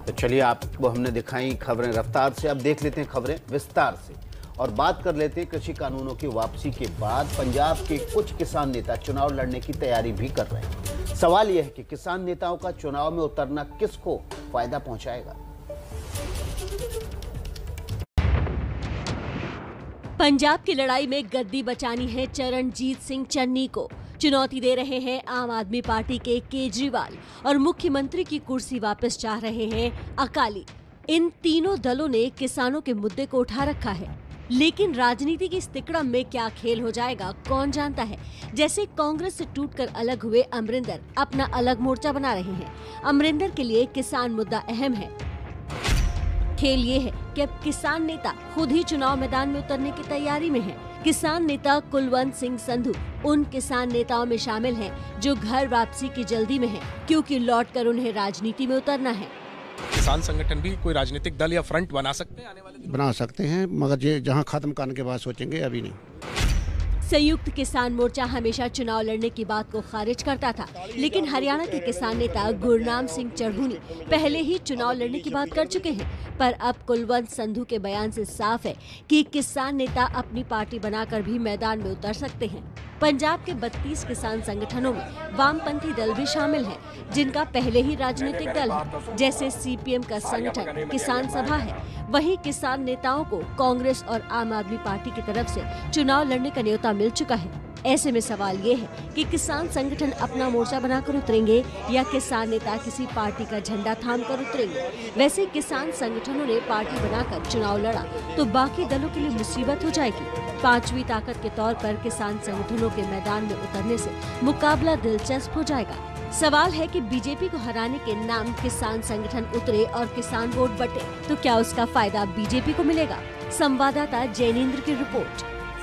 तो चलिए आपको हमने दिखाई खबरें रफ्तार से, अब देख लेते हैं खबरें विस्तार से और बात कर लेते हैं कृषि कानूनों की वापसी के बाद पंजाब के कुछ किसान नेता चुनाव लड़ने की तैयारी भी कर रहे हैं। सवाल यह है कि किसान नेताओं का चुनाव में उतरना किसको फायदा पहुंचाएगा। पंजाब की लड़ाई में गद्दी बचानी है चरणजीत सिंह चन्नी को। चुनौती दे रहे हैं आम आदमी पार्टी के केजरीवाल और मुख्यमंत्री की कुर्सी वापस चाह रहे हैं अकाली। इन तीनों दलों ने किसानों के मुद्दे को उठा रखा है, लेकिन राजनीति की इस तिकड़म में क्या खेल हो जाएगा कौन जानता है। जैसे कांग्रेस से टूटकर अलग हुए अमरिंदर अपना अलग मोर्चा बना रहे हैं। अमरिंदर के लिए किसान मुद्दा अहम है। खेल ये है कि अब किसान नेता खुद ही चुनाव मैदान में उतरने की तैयारी में हैं। किसान नेता कुलवंत सिंह संधू उन किसान नेताओं में शामिल हैं जो घर वापसी की जल्दी में हैं, क्योंकि लौटकर उन्हें राजनीति में उतरना है। किसान संगठन भी कोई राजनीतिक दल या फ्रंट बना सकते हैं आने वाले दिनों? बना सकते हैं, मगर ये जहां खत्म करने के बाद सोचेंगे, अभी नहीं। संयुक्त किसान मोर्चा हमेशा चुनाव लड़ने की बात को खारिज करता था, लेकिन हरियाणा के किसान नेता गुरनाम सिंह चढ़ूनी पहले ही चुनाव लड़ने की बात कर चुके हैं। पर अब कुलवंत संधू के बयान से साफ है कि किसान नेता अपनी पार्टी बनाकर भी मैदान में उतर सकते हैं। पंजाब के 32 किसान संगठनों में वामपंथी दल भी शामिल हैं, जिनका पहले ही राजनीतिक दल है। जैसे सीपीएम का संगठन किसान सभा है, वहीं किसान नेताओं को कांग्रेस और आम आदमी पार्टी की तरफ से चुनाव लड़ने का न्योता मिल चुका है। ऐसे में सवाल ये है कि किसान संगठन अपना मोर्चा बनाकर उतरेंगे या किसान नेता किसी पार्टी का झंडा थाम कर उतरेंगे। वैसे किसान संगठनों ने पार्टी बनाकर चुनाव लड़ा तो बाकी दलों के लिए मुसीबत हो जाएगी। पांचवी ताकत के तौर पर किसान संगठनों के मैदान में उतरने से मुकाबला दिलचस्प हो जाएगा। सवाल है कि बीजेपी को हराने के नाम किसान संगठन उतरे और किसान वोट बटे तो क्या उसका फायदा बीजेपी को मिलेगा। संवाददाता जैनेंद्र की रिपोर्ट।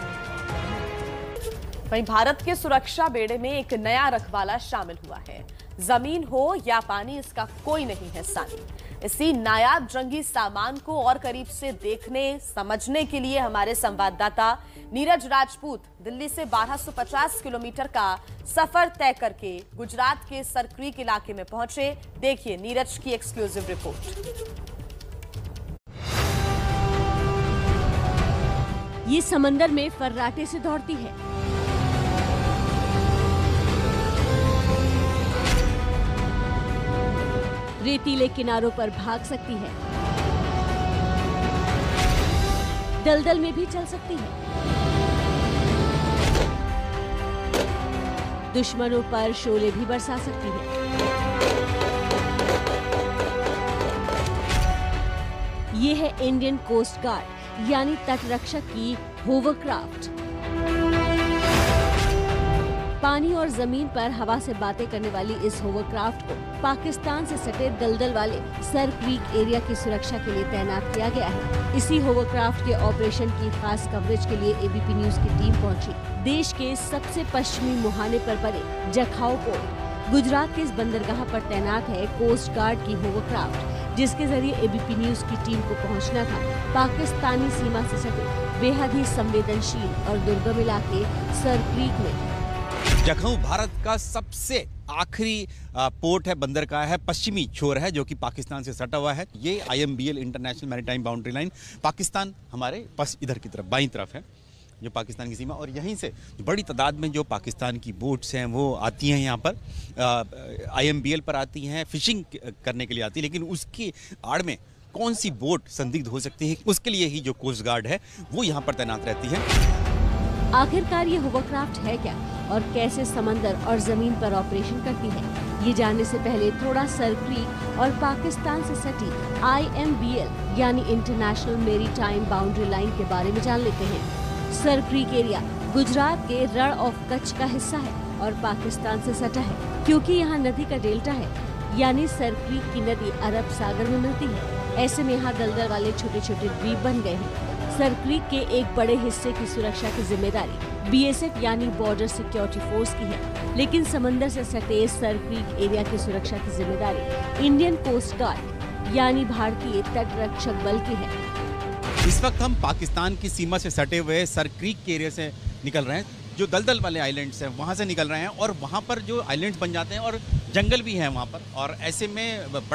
वहीं भारत के सुरक्षा बेड़े में एक नया रखवाला शामिल हुआ है। जमीन हो या पानी, इसका कोई नहीं है सानी। इसी नायाब जंगी सामान को और करीब से देखने समझने के लिए हमारे संवाददाता नीरज राजपूत दिल्ली से 1250 किलोमीटर का सफर तय करके गुजरात के सरक्रीक इलाके में पहुंचे। देखिए नीरज की एक्सक्लूसिव रिपोर्ट। ये समंदर में फर्राटे से दौड़ती है। रेतीले किनारों पर भाग सकती है, दलदल में भी चल सकती है, दुश्मनों पर शोले भी बरसा सकती है। ये है इंडियन कोस्ट गार्ड यानी तटरक्षक की होवरक्राफ्ट। पानी और जमीन पर हवा से बातें करने वाली इस होवरक्राफ्ट को पाकिस्तान से सटे दलदल वाले सर क्रीक एरिया की सुरक्षा के लिए तैनात किया गया है। इसी होवरक्राफ्ट के ऑपरेशन की खास कवरेज के लिए एबीपी न्यूज की टीम पहुंची। देश के सबसे पश्चिमी मुहाने पर बने जखाऊ पोर्ट गुजरात के इस बंदरगाह पर तैनात है कोस्ट गार्ड की होवरक्राफ्ट, जिसके जरिए एबीपी न्यूज की टीम को पहुंचना था पाकिस्तानी सीमा से सटे बेहद ही संवेदनशील और दुर्गम इलाके सर क्रीक में। जखाऊ भारत का सबसे आखिरी पोर्ट है, बंदरगाह है, पश्चिमी छोर है जो कि पाकिस्तान से सटा हुआ है। ये IMBL international maritime boundary line, Pakistan हमारे पास इधर की तरफ बाईं तरफ है जो पाकिस्तान की सीमा, और यहीं से बड़ी तादाद में जो पाकिस्तान की बोट्स हैं वो आती हैं यहाँ पर, IMBL पर आती हैं, फिशिंग करने के लिए आती है। लेकिन उसकी आड़ में कौन सी बोट संदिग्ध हो सकती है, उसके लिए ही जो कोस्ट गार्ड है वो यहाँ पर तैनात रहती है। आखिरकार ये होवरक्राफ्ट है क्या और कैसे समंदर और जमीन पर ऑपरेशन करती है, ये जानने से पहले थोड़ा सर क्रीक और पाकिस्तान से सटी IMBL यानी इंटरनेशनल मैरीटाइम बाउंड्री लाइन के बारे में जान लेते हैं। सर क्रीक एरिया गुजरात के रण ऑफ कच्छ का हिस्सा है और पाकिस्तान से सटा है, क्योंकि यहाँ नदी का डेल्टा है, यानी सर क्रीक की नदी अरब सागर में मिलती है। ऐसे में यहाँ दलदल वाले छोटे छोटे द्वीप बन गए हैं। सर क्रीक के एक बड़े हिस्से की सुरक्षा की जिम्मेदारी BSF यानी बॉर्डर सिक्योरिटी फोर्स की है, लेकिन समंदर से सटे सर क्रीक एरिया की सुरक्षा की जिम्मेदारी इंडियन कोस्ट गार्ड यानी भारतीय तटरक्षक बल की है। इस वक्त हम पाकिस्तान की सीमा से सटे हुए सर क्रीक के एरिया से निकल रहे हैं, जो दलदल वाले आइलैंड्स हैं वहाँ से निकल रहे हैं, और वहाँ पर जो आइलैंड्स बन जाते हैं और जंगल भी है वहाँ पर, और ऐसे में बड़ा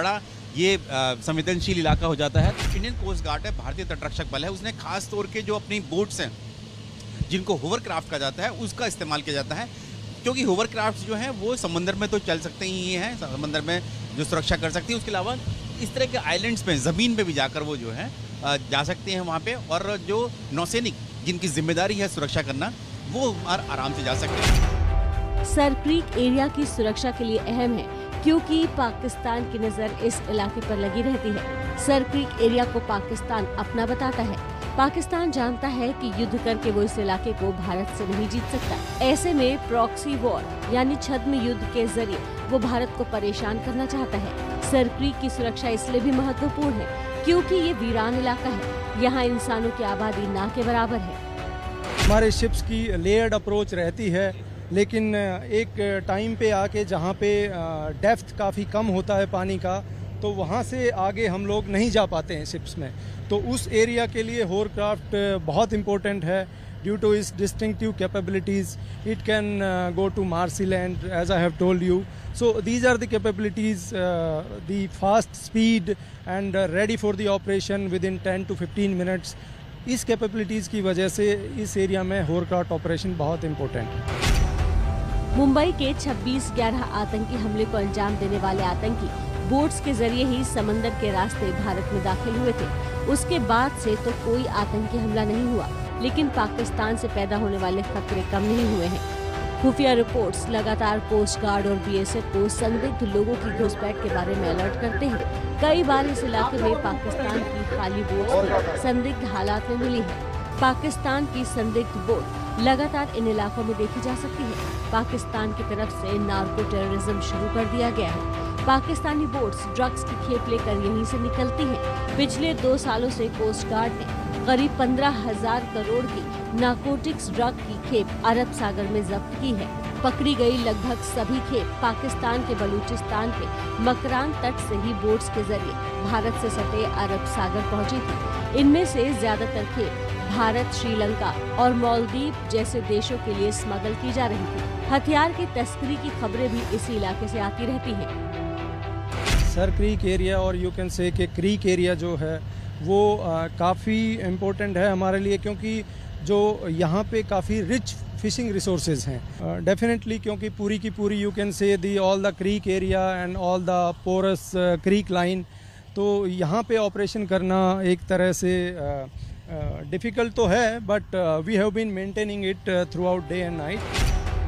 ये संवेदनशील इलाका हो जाता है। इंडियन कोस्ट गार्ड है, भारतीय तटरक्षक बल है, उसने खास तौर के जो अपनी बोट्स हैं जिनको होवरक्राफ्ट कहा जाता है उसका इस्तेमाल किया जाता है, क्योंकि होवरक्राफ्ट जो हैं वो समंदर में तो चल सकते ही हैं, समंदर में जो सुरक्षा कर सकती है, उसके अलावा इस तरह के आइलैंड्स पे ज़मीन पे भी जाकर वो जो है जा सकते हैं वहाँ पे, और जो नौसैनिक जिनकी जिम्मेदारी है सुरक्षा करना वो आराम से जा सकते हैं। सर क्रीक एरिया की सुरक्षा के लिए अहम है क्योंकि पाकिस्तान की नजर इस इलाके पर लगी रहती है। सर क्रीक एरिया को पाकिस्तान अपना बताता है। पाकिस्तान जानता है कि युद्ध करके वो इस इलाके को भारत से नहीं जीत सकता। ऐसे में प्रॉक्सी वॉर यानी छद्म युद्ध के जरिए वो भारत को परेशान करना चाहता है। सर क्रीक की सुरक्षा इसलिए भी महत्वपूर्ण है क्योंकि ये वीरान इलाका है, यहाँ इंसानों की आबादी ना के बराबर है। हमारे शिप्स की लेयर्ड अप्रोच रहती है, लेकिन एक टाइम पे आके जहाँ पे डेप्थ काफ़ी कम होता है पानी का, तो वहाँ से आगे हम लोग नहीं जा पाते हैं शिप्स में। तो उस एरिया के लिए होवरक्राफ्ट बहुत इम्पोर्टेंट है। Due to its distinctive capabilities it can go to marshland as I have told you. So these are the capabilities, the fast speed and ready for the operation within 10 to 15 minutes. इस capabilities की वजह से इस area में hovercraft operation बहुत important है। मुंबई के 26/11 आतंकी हमले को अंजाम देने वाले आतंकी बोट्स के जरिए ही समंदर के रास्ते भारत में दाखिल हुए थे। उसके बाद से तो कोई आतंकी हमला नहीं हुआ, लेकिन पाकिस्तान से पैदा होने वाले खतरे कम नहीं हुए हैं। खुफिया रिपोर्ट्स लगातार कोस्ट गार्ड और बीएसएफ को संदिग्ध लोगों की घुसपैठ के बारे में अलर्ट करते हैं। कई बार इस इलाके में पाकिस्तान की खाली बोट संदिग्ध हालात में मिली है। पाकिस्तान की संदिग्ध बोट लगातार इन इलाकों में देखी जा सकती है। पाकिस्तान की तरफ से नार्को टेररिज्म शुरू कर दिया गया है। पाकिस्तानी बोट्स ड्रग्स की खेप लेकर यहीं से निकलती हैं। पिछले 2 सालों से कोस्ट गार्ड ने करीब 15,000 करोड़ की नारकोटिक्स ड्रग की खेप अरब सागर में जब्त की है। पकड़ी गई लगभग सभी खेप पाकिस्तान के बलूचिस्तान के मकरान तट से ही बोट्स के जरिए भारत से सटे अरब सागर पहुंची थी। इनमें से ज्यादातर खेप भारत, श्रीलंका और मालदीव जैसे देशों के लिए स्मगल की जा रही थी। हथियार की तस्करी की खबरें भी इसी इलाके से आती रहती हैं। सर क्रीक एरिया और यू कैन से कि क्रीक एरिया जो है वो काफ़ी इम्पोर्टेंट है हमारे लिए, क्योंकि जो यहाँ पे काफ़ी रिच फिशिंग रिसोर्सेज हैं डेफिनेटली, क्योंकि पूरी की पूरी you can say the all the creek area and all the porous creek line. तो यहाँ पे ऑपरेशन करना एक तरह से डिफ़िकल्ट तो है, but we have been maintaining it throughout day and night.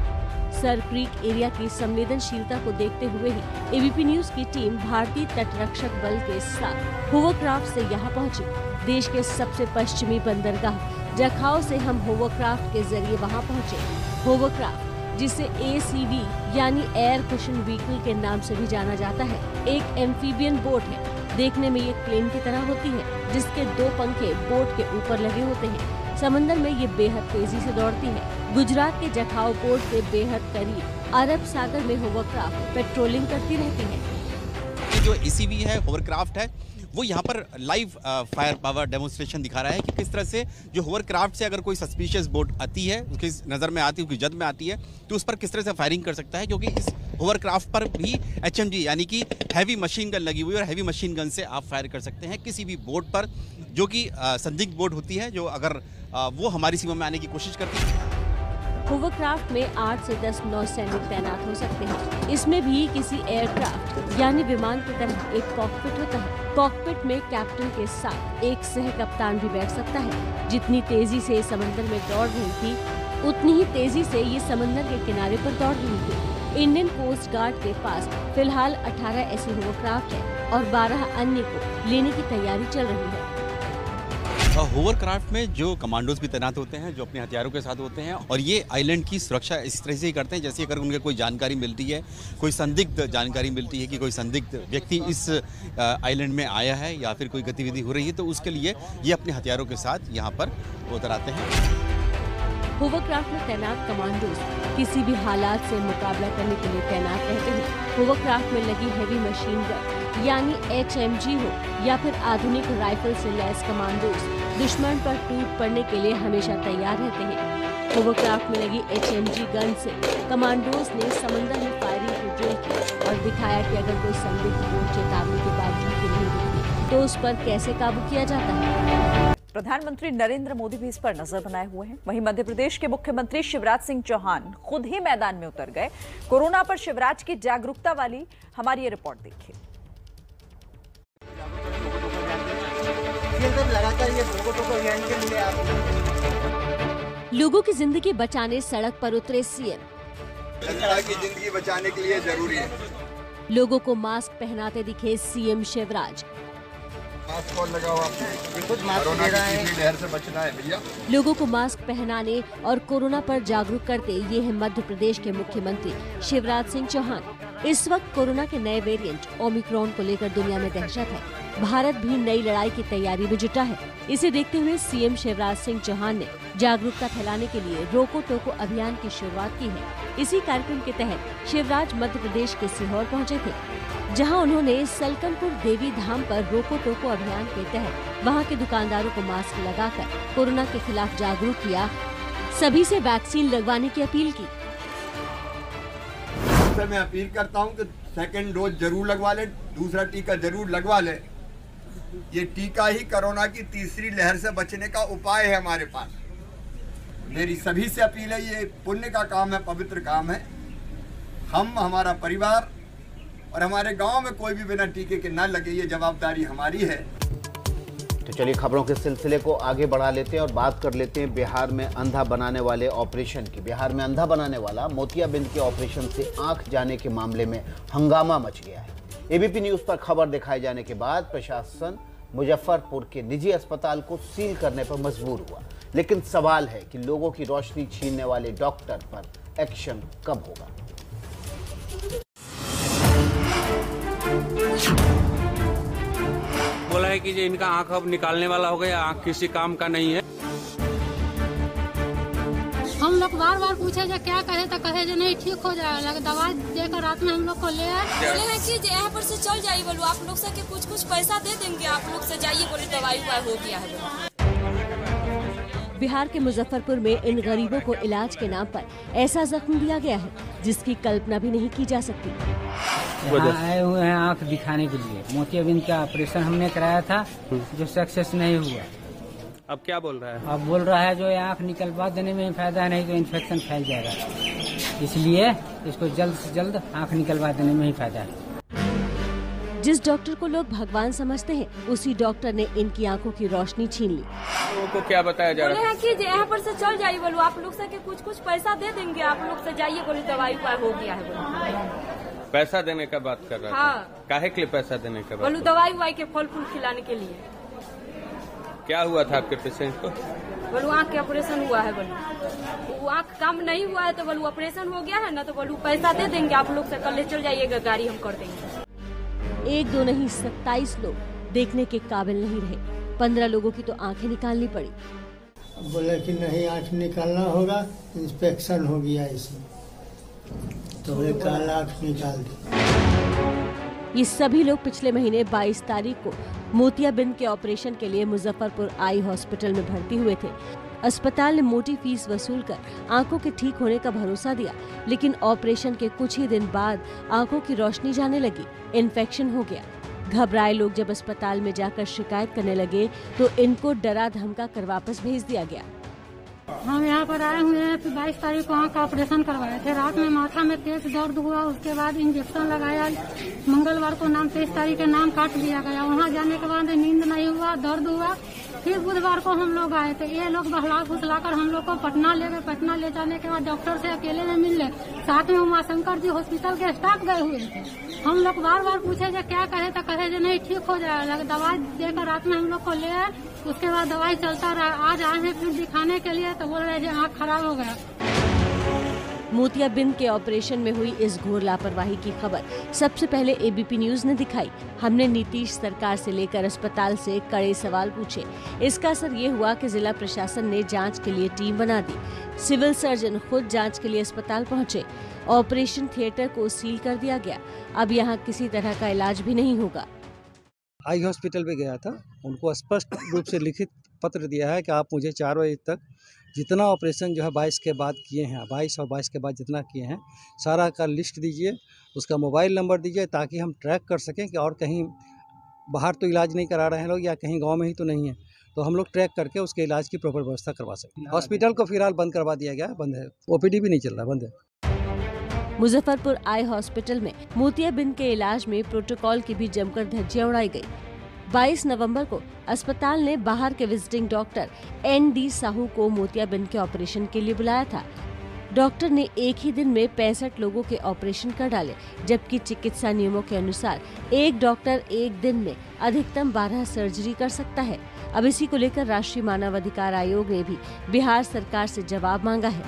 Sir Creek area की संवेदनशीलता को देखते हुए ही एबीपी न्यूज की टीम भारतीय तटरक्षक बल के साथ होवरक्राफ्ट से यहाँ पहुंची। देश के सबसे पश्चिमी बंदरगाह जखाऊ से हम होवरक्राफ्ट के जरिए वहाँ पहुँचे। होवरक्राफ्ट, जिसे ACV यानी एयर कुशन व्हीकल के नाम से भी जाना जाता है, एक एम्फीबियन बोट है। देखने में ये प्लेन की तरह होती है, जिसके 2 पंखे बोट के ऊपर लगे होते हैं। समंदर में ये बेहद तेजी से दौड़ती है। गुजरात के जखाऊ पोर्ट के बेहद करीब अरब सागर में होवरक्राफ्ट पेट्रोलिंग करती रहती है। जो ACV है, होवरक्राफ्ट है, वो यहाँ पर लाइव फायर पावर डेमोन्स्ट्रेशन दिखा रहा है कि किस तरह से जो होवरक्राफ्ट से अगर कोई सस्पिशियस बोट आती है, उसकी नज़र में आती है, उसकी जद में आती है, तो उस पर किस तरह से फायरिंग कर सकता है, क्योंकि इस होवरक्राफ्ट पर भी HMG यानी कि हैवी मशीन गन लगी हुई है, और हैवी मशीन गन से आप फायर कर सकते हैं किसी भी बोट पर जो कि संदिग्ध बोट होती है, जो अगर वो हमारी सीमा में आने की कोशिश करती है। होवरक्राफ्ट में 8 से 10 नौसैनिक तैनात हो सकते हैं। इसमें भी किसी एयरक्राफ्ट यानी विमान की तरह एक कॉकपिट होता है। कॉकपिट में कैप्टन के साथ एक सह कप्तान भी बैठ सकता है। जितनी तेजी से समंदर में दौड़ रही थी, उतनी ही तेजी से ये समंदर के किनारे पर दौड़ रही थी। इंडियन कोस्ट गार्ड के पास फिलहाल 18 ऐसे होवरक्राफ्ट है और 12 अन्य को लेने की तैयारी चल रही है। होवरक्राफ्ट में जो कमांडोज भी तैनात होते हैं, जो अपने हथियारों के साथ होते हैं, और ये आइलैंड की सुरक्षा इस तरह से ही करते हैं जैसे अगर उनके कोई जानकारी मिलती है, कोई संदिग्ध जानकारी मिलती है कि कोई संदिग्ध व्यक्ति इस आइलैंड में आया है या फिर कोई गतिविधि हो रही है, तो उसके लिए ये अपने हथियारों के साथ यहाँ पर उतर आते हैं। होवरक्राफ्ट में तैनात कमांडोज किसी भी हालात से मुकाबला करने के लिए तैनात रहते हैं। होवरक्राफ्ट में लगी हैवी मशीन गन यानी HMG हो या फिर आधुनिक राइफल से लैस कमांडोज दुश्मन पर टूट पड़ने के लिए हमेशा तैयार रहते हैं। होवरक्राफ्ट में लगी HMG गन से कमांडोज ने समंदर में फायरिंग की ड्रिल की और दिखाया कि अगर कोई संदिग्ध बोट चेतावनी के बावजूद तो उस पर कैसे काबू किया जाता है? प्रधानमंत्री नरेंद्र मोदी भी इस पर नजर बनाए हुए हैं। वहीं मध्य प्रदेश के मुख्यमंत्री शिवराज सिंह चौहान खुद ही मैदान में उतर गए। कोरोना पर शिवराज की जागरूकता वाली हमारी ये रिपोर्ट देखिए। लोगों की जिंदगी बचाने सड़क पर उतरे सीएम। जनता की जिंदगी बचाने के लिए जरूरी है। लोगों को मास्क पहनाते दिखे सीएम शिवराज। मास्क और लगाओ आप, कोरोना की तीसरी लहर से बचना है भैया। लोगों को मास्क पहनाने और कोरोना पर जागरूक करते ये है मध्य प्रदेश के मुख्यमंत्री शिवराज सिंह चौहान। इस वक्त कोरोना के नए वेरिएंट ओमिक्रॉन को लेकर दुनिया में दहशत है। भारत भी नई लड़ाई की तैयारी में जुटा है। इसे देखते हुए सीएम शिवराज सिंह चौहान ने जागरूकता फैलाने के लिए रोको टोको अभियान की शुरुआत की है। इसी कार्यक्रम के तहत शिवराज मध्य प्रदेश के सीहोर पहुंचे थे, जहां उन्होंने सलकनपुर देवी धाम पर रोको टोको अभियान के तहत वहां के दुकानदारों को मास्क लगाकर कोरोना के खिलाफ जागरूक किया, सभी से वैक्सीन लगवाने की अपील की। सर मैं अपील करता हूं कि सेकंड डोज जरूर लगवा ले, दूसरा टीका जरूर लगवा ले। ये टीका ही कोरोना की तीसरी लहर से बचने का उपाय है हमारे पास। मेरी सभी से अपील है, ये पुण्य का काम है, पवित्र काम है। हम, हमारा परिवार और हमारे गांव में कोई भी बिना टीके के न लगे, ये जवाबदारी हमारी है। तो चलिए खबरों के सिलसिले को आगे बढ़ा लेते हैं और बात कर लेते हैं बिहार में अंधा बनाने वाले ऑपरेशन की। बिहार में अंधा बनाने वाला मोतियाबिंद के ऑपरेशन से आंख जाने के मामले में हंगामा मच गया है। एबीपी न्यूज पर खबर दिखाए जाने के बाद प्रशासन मुजफ्फरपुर के निजी अस्पताल को सील करने पर मजबूर हुआ, लेकिन सवाल है कि लोगों की रोशनी छीनने वाले डॉक्टर पर एक्शन कब होगा। बोला है कि इनका आंख अब निकालने वाला हो गया, आंख किसी काम का नहीं है। हम लोग बार बार पूछे जो क्या कहे तो कहे जो नहीं ठीक हो जाएगा, दवाई देकर रात में हम लोग को ले आए। बोले हैं कि यहाँ पर से चल जाइए, बोलो आप लोग से कुछ पैसा दे देंगे, आप लोग से जाइए, बोले दवाई हो गया है। बिहार के मुजफ्फरपुर में इन गरीबों को इलाज के नाम पर ऐसा जख्म दिया गया है जिसकी कल्पना भी नहीं की जा सकती। यहाँ आए हुए हैं आंख दिखाने के लिए। मोतियाबिंद का ऑपरेशन हमने कराया था जो सक्सेस नहीं हुआ। अब क्या बोल रहा है? अब बोल रहा है जो आंख निकलवा देने में फायदा नहीं तो इन्फेक्शन फैल जाएगा, इसलिए इसको जल्द से जल्द आंख निकलवा देने में ही फायदा है। जिस डॉक्टर को लोग भगवान समझते हैं उसी डॉक्टर ने इनकी आंखों की रोशनी छीन ली। लोगों को क्या बताया जा रहा है? बोले हैं कि यहाँ पर से चल जाइए, बोलो आप लोग से कुछ पैसा दे देंगे, आप लोग से जाइए, बोले दवाई हो गया है। पैसा देने का बात कर रहा है? हाँ। काहे के लिए पैसा देने का बात? बोलो दवाई के फल फूल खिलाने के लिए। क्या हुआ था आपके पेशेंट को? बोलो आँख के ऑपरेशन हुआ है, बोलो वो आँख काम नहीं हुआ है तो बोलो ऑपरेशन हो गया है ना, तो बोलो पैसा दे देंगे, आप लोग से कल ले चल जाइएगा, गाड़ी हम कर देंगे। एक दो नहीं 27 लोग देखने के काबिल नहीं रहे। 15 लोगों की तो आंखें निकालनी पड़ी। बोले कि नहीं आंख निकालना होगा, इंस्पेक्शन हो गया इसमें, तो बोले कल आंख निकाल दी। ये सभी लोग पिछले महीने 22 तारीख को मोतियाबिंद के ऑपरेशन के लिए मुजफ्फरपुर आई हॉस्पिटल में भर्ती हुए थे। अस्पताल ने मोटी फीस वसूल कर आंखों के ठीक होने का भरोसा दिया, लेकिन ऑपरेशन के कुछ ही दिन बाद आंखों की रोशनी जाने लगी, इन्फेक्शन हो गया। घबराए लोग जब अस्पताल में जाकर शिकायत करने लगे तो इनको डरा धमका कर वापस भेज दिया गया। हम यहाँ पर आए हुए हैं, 22 तारीख को आँख का ऑपरेशन करवाए थे। रात में माथा में तेज दर्द हुआ, उसके बाद इंजेक्शन लगाया। मंगलवार को 23 तारीख के नाम काट दिया गया। वहाँ जाने के बाद नींद नहीं हुआ, दर्द हुआ। फिर बुधवार को हम लोग आए थे। ये लोग बहला फुसलाकर हम लोग को पटना ले गए। पटना ले जाने के बाद डॉक्टर से अकेले में मिल ले, साथ में उमाशंकर जी हॉस्पिटल के स्टाफ गए हुए थे। हम लोग बार बार पूछे जो क्या कहे तो कहे जो नहीं ठीक हो जाएगा, दवाई देकर रात में हम लोग को ले आए। उसके बाद दवाई चलता रहा। आज आए हैं फिर दिखाने के लिए तो बोल रहे हैं आँख खराब हो गया। मोतियाबिंद के ऑपरेशन में हुई इस घोर लापरवाही की खबर सबसे पहले एबीपी न्यूज ने दिखाई। हमने नीतीश सरकार से लेकर अस्पताल से कड़े सवाल पूछे। इसका असर ये हुआ कि जिला प्रशासन ने जांच के लिए टीम बना दी। सिविल सर्जन खुद जांच के लिए अस्पताल पहुंचे। ऑपरेशन थिएटर को सील कर दिया गया। अब यहाँ किसी तरह का इलाज भी नहीं होगा। आई हॉस्पिटल में गया था, उनको स्पष्ट रूप से लिखित पत्र दिया है कि आप मुझे 4 बजे तक जितना ऑपरेशन जो है 22 के बाद किए हैं, 22 और 22 के बाद जितना किए हैं सारा का लिस्ट दीजिए, उसका मोबाइल नंबर दीजिए, ताकि हम ट्रैक कर सकें कि और कहीं बाहर तो इलाज नहीं करा रहे हैं लोग, या कहीं गांव में ही तो नहीं है, तो हम लोग ट्रैक करके उसके इलाज की प्रॉपर व्यवस्था करवा सकते हैं। हॉस्पिटल को फिलहाल बंद करवा दिया गया है, बंद है, ओपीडी भी नहीं चल रहा, बंद है। मुजफ्फरपुर आई हॉस्पिटल में मोतियाबिंद के इलाज में प्रोटोकॉल की भी जमकर धज्जियां उड़ाई गई। 22 नवंबर को अस्पताल ने बाहर के विजिटिंग डॉक्टर ND साहू को मोतियाबिंद के ऑपरेशन के लिए बुलाया था। डॉक्टर ने एक ही दिन में 65 लोगों के ऑपरेशन कर डाले, जबकि चिकित्सा नियमों के अनुसार एक डॉक्टर एक दिन में अधिकतम 12 सर्जरी कर सकता है। अब इसी को लेकर राष्ट्रीय मानवाधिकार आयोग ने भी बिहार सरकार से जवाब मांगा है।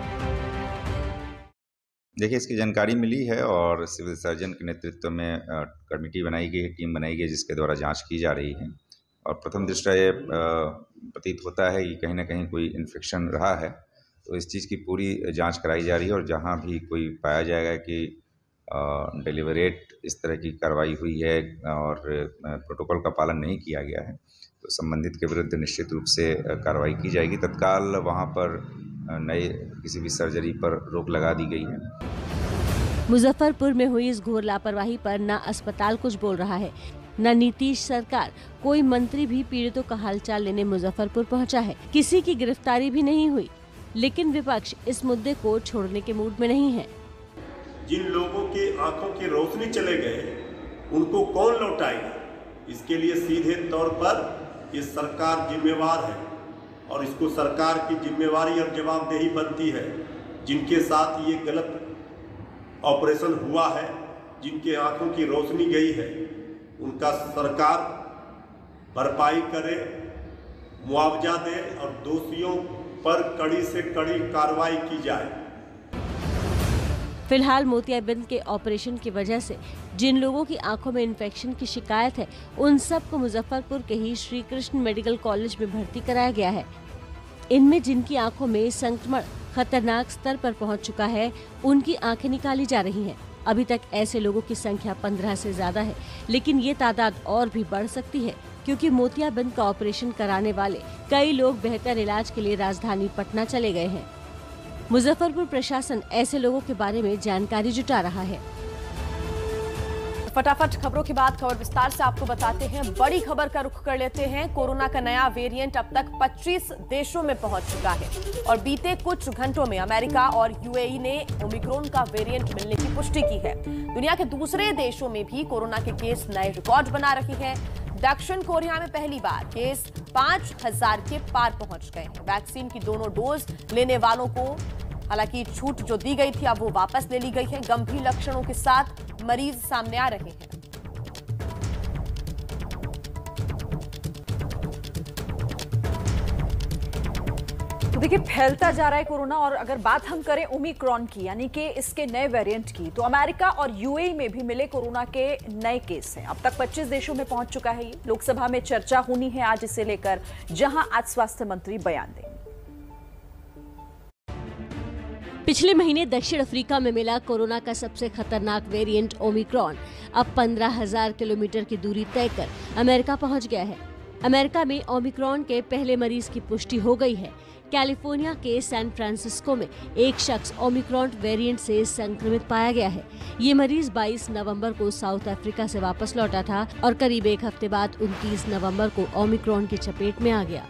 देखिए, इसकी जानकारी मिली है और सिविल सर्जन के नेतृत्व में कमेटी बनाई गई है, टीम बनाई गई है, जिसके द्वारा जांच की जा रही है। और प्रथम दृष्टया ये प्रतीत होता है कि कहीं ना कहीं कोई इन्फेक्शन रहा है, तो इस चीज़ की पूरी जांच कराई जा रही है। और जहां भी कोई पाया जाएगा कि डिलीवरेट इस तरह की कार्रवाई हुई है और प्रोटोकॉल का पालन नहीं किया गया है, तो संबंधित के विरुद्ध निश्चित रूप से कार्रवाई की जाएगी। तत्काल वहां पर नए किसी भी सर्जरी पर रोक लगा दी गई है। मुजफ्फरपुर में हुई इस घोर लापरवाही पर न अस्पताल कुछ बोल रहा है, न नीतीश सरकार, कोई मंत्री भी पीड़ितों का हालचाल लेने मुजफ्फरपुर पहुंचा है। किसी की गिरफ्तारी भी नहीं हुई, लेकिन विपक्ष इस मुद्दे को छोड़ने के मूड में नहीं है। जिन लोगों के आंखों की रोशनी चले गए, उनको कौन लौटाएगा? इसके लिए सीधे तौर पर ये सरकार जिम्मेवार है और इसको सरकार की जिम्मेवारी और जवाबदेही बनती है। जिनके साथ ये गलत ऑपरेशन हुआ है, जिनके आंखों की रोशनी गई है, उनका सरकार भरपाई करे, मुआवजा दे और दोषियों पर कड़ी से कड़ी कार्रवाई की जाए। फिलहाल मोतियाबिंद के ऑपरेशन की वजह से जिन लोगों की आंखों में इन्फेक्शन की शिकायत है, उन सबको मुजफ्फरपुर के ही श्री कृष्ण मेडिकल कॉलेज में भर्ती कराया गया है। इनमें जिनकी आंखों में संक्रमण खतरनाक स्तर पर पहुंच चुका है, उनकी आंखें निकाली जा रही हैं। अभी तक ऐसे लोगों की संख्या 15 से ज्यादा है, लेकिन ये तादाद और भी बढ़ सकती है, क्योंकि मोतियाबिंद का ऑपरेशन कराने वाले कई लोग बेहतर इलाज के लिए राजधानी पटना चले गए हैं। मुजफ्फरपुर प्रशासन ऐसे लोगों के बारे में जानकारी जुटा रहा है। फटाफट खबरों के बाद खबर विस्तार से आपको बताते हैं। बड़ी खबर का रुख कर लेते हैं। कोरोना का नया वेरिएंट अब तक 25 देशों में पहुंच चुका है और बीते कुछ घंटों में अमेरिका और UAE ने ओमिक्रॉन का वेरिएंट मिलने की पुष्टि की है। दुनिया के दूसरे देशों में भी कोरोना के केस नए रिकॉर्ड बना रही है। दक्षिण कोरिया में पहली बार केस 5000 के पार पहुंच गए हैं। वैक्सीन की दोनों डोज लेने वालों को हालांकि छूट जो दी गई थी, अब वो वापस ले ली गई है। गंभीर लक्षणों के साथ मरीज सामने आ रहे हैं। तो देखिए, फैलता जा रहा है कोरोना। और अगर बात हम करें ओमिक्रॉन की, यानी कि इसके नए वेरिएंट की, तो अमेरिका और UAE में भी मिले कोरोना के नए केस हैं। अब तक 25 देशों में पहुंच चुका है ये। लोकसभा में चर्चा होनी है आज इसे लेकर, जहां आज स्वास्थ्य मंत्री बयान देंगे। पिछले महीने दक्षिण अफ्रीका में मिला कोरोना का सबसे खतरनाक वेरिएंट ओमिक्रॉन अब 15,000 किलोमीटर की दूरी तय कर अमेरिका पहुंच गया है। अमेरिका में ओमिक्रॉन के पहले मरीज की पुष्टि हो गई है। कैलिफोर्निया के सैन फ्रांसिस्को में एक शख्स ओमिक्रॉन वेरिएंट से संक्रमित पाया गया है। ये मरीज 22 नवंबर को साउथ अफ्रीका से वापस लौटा था और करीब एक हफ्ते बाद 29 नवंबर को ओमिक्रॉन की चपेट में आ गया।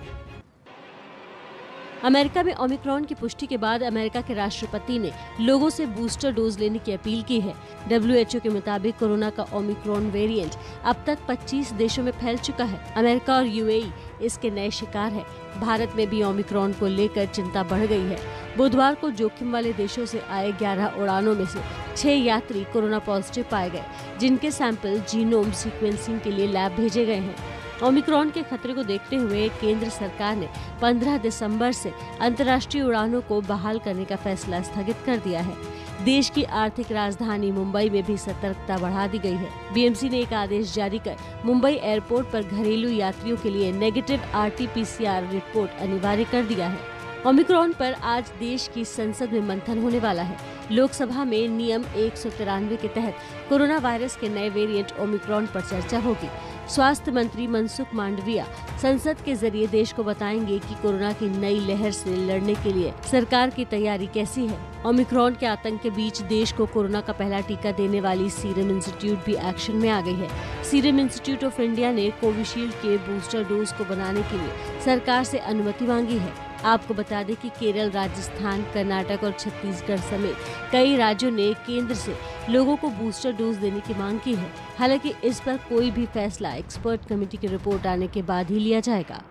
अमेरिका में ओमिक्रॉन की पुष्टि के बाद अमेरिका के राष्ट्रपति ने लोगों से बूस्टर डोज लेने की अपील की है। WHO के मुताबिक कोरोना का ओमिक्रॉन वेरिएंट अब तक 25 देशों में फैल चुका है। अमेरिका और UAE इसके नए शिकार है। भारत में भी ओमिक्रॉन को लेकर चिंता बढ़ गई है। बुधवार को जोखिम वाले देशों से आए 11 उड़ानों में से 6 यात्री कोरोना पॉजिटिव पाए गए, जिनके सैंपल जीनोम सीक्वेंसिंग के लिए लैब भेजे गए हैं। ओमिक्रॉन के खतरे को देखते हुए केंद्र सरकार ने 15 दिसंबर से अंतर्राष्ट्रीय उड़ानों को बहाल करने का फैसला स्थगित कर दिया है। देश की आर्थिक राजधानी मुंबई में भी सतर्कता बढ़ा दी गई है। BMC ने एक आदेश जारी कर मुंबई एयरपोर्ट पर घरेलू यात्रियों के लिए नेगेटिव RT-PCR रिपोर्ट अनिवार्य कर दिया है। ओमिक्रॉन पर आज देश की संसद में मंथन होने वाला है। लोकसभा में नियम 193 के तहत कोरोना वायरस के नए वेरिएंट ओमिक्रॉन पर चर्चा होगी। स्वास्थ्य मंत्री मनसुख मांडविया संसद के जरिए देश को बताएंगे कि कोरोना की नई लहर से लड़ने के लिए सरकार की तैयारी कैसी है। ओमिक्रॉन के आतंक के बीच देश को कोरोना का पहला टीका देने वाली सीरम इंस्टीट्यूट भी एक्शन में आ गई है। सीरम इंस्टीट्यूट ऑफ इंडिया ने कोविशील्ड के बूस्टर डोज को बनाने के लिए सरकार से अनुमति मांगी है। आपको बता दें कि केरल, राजस्थान, कर्नाटक और छत्तीसगढ़ समेत कई राज्यों ने केंद्र से लोगों को बूस्टर डोज देने की मांग की है। हालांकि इस पर कोई भी फैसला एक्सपर्ट कमेटी की रिपोर्ट आने के बाद ही लिया जाएगा।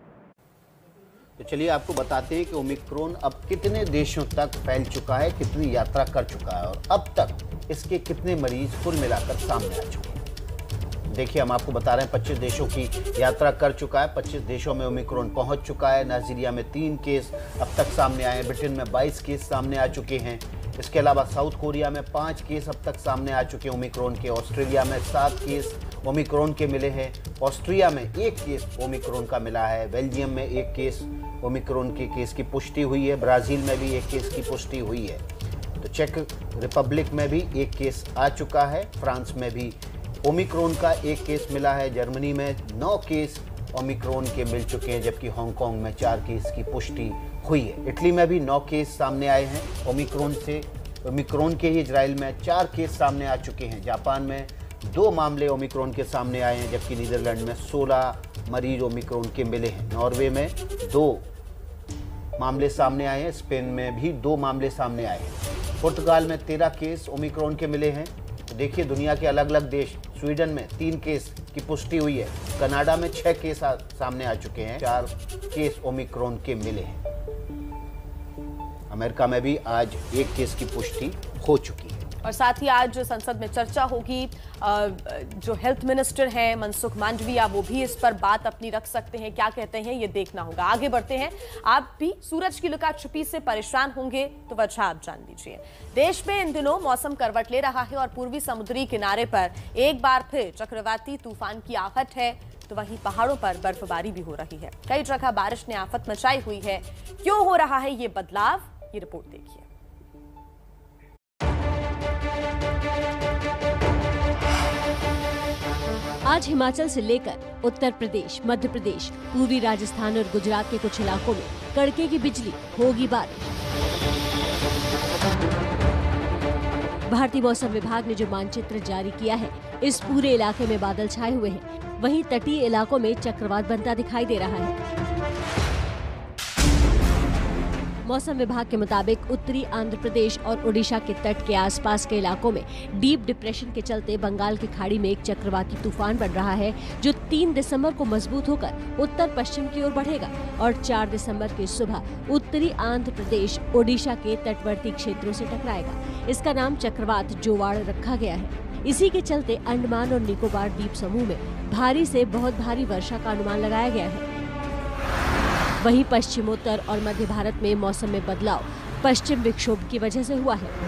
तो चलिए आपको बताते हैं कि ओमिक्रॉन अब कितने देशों तक फैल चुका है, कितनी यात्रा कर चुका है और अब तक इसके कितने मरीज कुल मिलाकर सामने आ चुके हैं। देखिए, हम आपको बता रहे हैं 25 देशों की यात्रा कर चुका है। 25 देशों में ओमिक्रॉन पहुंच चुका है। नाइजीरिया में 3 केस अब तक सामने आए हैं। ब्रिटेन में 22 केस सामने आ चुके हैं। इसके अलावा साउथ कोरिया में 5 केस अब तक सामने आ चुके हैं ओमिक्रॉन के। ऑस्ट्रेलिया में 7 केस ओमिक्रॉन के मिले हैं। ऑस्ट्रिया में 1 केस ओमिक्रॉन का मिला है। बेल्जियम में 1 केस ओमिक्रॉन के केस की पुष्टि हुई है। ब्राज़ील में भी 1 केस की पुष्टि हुई है। तो चेक रिपब्लिक में भी 1 केस आ चुका है। फ्रांस में भी ओमिक्रॉन का 1 केस मिला है। जर्मनी में 9 केस ओमिक्रॉन के मिल चुके हैं, जबकि हांगकांग में 4 केस की पुष्टि हुई है। इटली में भी 9 केस सामने आए हैं ओमिक्रॉन से। ओमिक्रॉन के ही इजराइल में 4 केस सामने आ चुके हैं। जापान में 2 मामले ओमिक्रॉन के सामने आए हैं, जबकि नीदरलैंड में 16 मरीज ओमिक्रॉन के मिले हैं। नॉर्वे में 2 मामले सामने आए हैं। स्पेन में भी 2 मामले सामने आए हैं। पुर्तगाल में 13 केस ओमिक्रॉन के मिले हैं। तो देखिए, दुनिया के अलग अलग देश, स्वीडन में 3 केस की पुष्टि हुई है। कनाडा में 6 केस सामने आ चुके हैं। 4 केस ओमिक्रॉन के मिले हैं। अमेरिका में भी आज 1 केस की पुष्टि हो चुकी है। और साथ ही आज संसद में चर्चा होगी। जो हेल्थ मिनिस्टर हैं मनसुख मांडविया, वो भी इस पर बात अपनी रख सकते हैं। क्या कहते हैं ये देखना होगा। आगे बढ़ते हैं। आप भी सूरज की लुका छिपी से परेशान होंगे तो वजह आप जान लीजिए। देश में इन दिनों मौसम करवट ले रहा है और पूर्वी समुद्री किनारे पर एक बार फिर चक्रवाती तूफान की आहट है, तो वहीं पहाड़ों पर बर्फबारी भी हो रही है। कई जगह बारिश ने आफत मचाई हुई है। क्यों हो रहा है ये बदलाव, ये रिपोर्ट देखिए। आज हिमाचल से लेकर उत्तर प्रदेश, मध्य प्रदेश, पूर्वी राजस्थान और गुजरात के कुछ इलाकों में कड़के की बिजली, होगी बारिश। भारतीय मौसम विभाग ने जो मानचित्र जारी किया है, इस पूरे इलाके में बादल छाए हुए हैं। वहीं तटीय इलाकों में चक्रवात बनता दिखाई दे रहा है। मौसम विभाग के मुताबिक उत्तरी आंध्र प्रदेश और ओडिशा के तट के आसपास के इलाकों में डीप डिप्रेशन के चलते बंगाल की खाड़ी में एक चक्रवाती तूफान बन रहा है, जो 3 दिसंबर को मजबूत होकर उत्तर पश्चिम की ओर बढ़ेगा और 4 दिसंबर की सुबह उत्तरी आंध्र प्रदेश, ओडिशा के तटवर्ती क्षेत्रों से टकराएगा। इसका नाम चक्रवात जोवाड़ रखा गया है। इसी के चलते अंडमान और निकोबार द्वीप समूह में भारी से बहुत भारी वर्षा का अनुमान लगाया गया है। वहीं पश्चिमोत्तर और मध्य भारत में मौसम में बदलाव पश्चिम विक्षोभ की वजह से हुआ है।